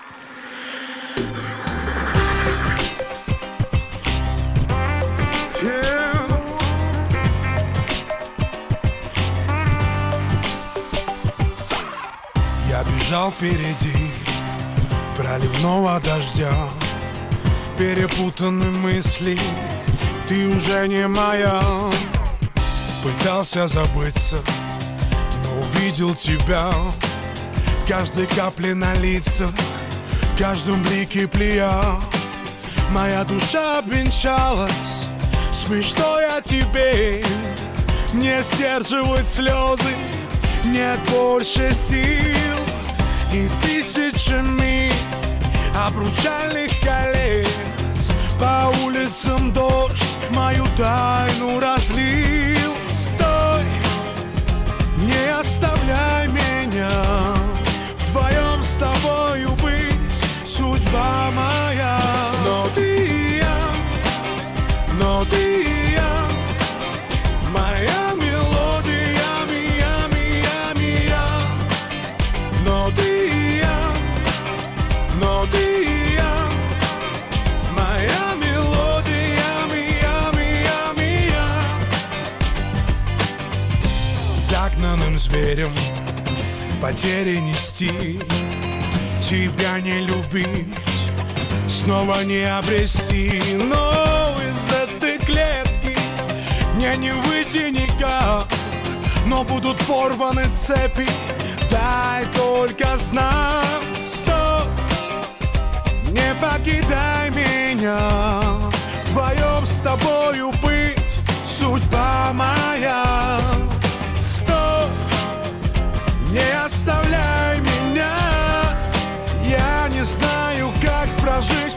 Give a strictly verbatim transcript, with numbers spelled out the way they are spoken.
Я бежал впереди проливного дождя, перепутаны мысли, ты уже не моя. Пытался забыться, но увидел тебя в каждой капле на лицах, в каждом блике плея. Моя душа обвенчалась с мечтой о тебе. Не сдерживать слезы, нет больше сил. И тысячами обручальных колец по улицам дождь мою тайну разлил. Стой, не оставляй меня, вдвоем с тобою быть судьба моя. Но ты и я, но ты и я, моя мелодия, мия, мия, мия. Но ты и я, но ты и я, моя мелодия, мия, мия, мия. Загнанным зверем потери нести, тебя не любить, снова не обрести. Но из этой клетки мне не выйти никак, но будут порваны цепи, дай только знак. Стоп, не покидай меня, вдвоем с тобою быть судьба моя. Стоп, не оставляй меня, я не знаю, как прожить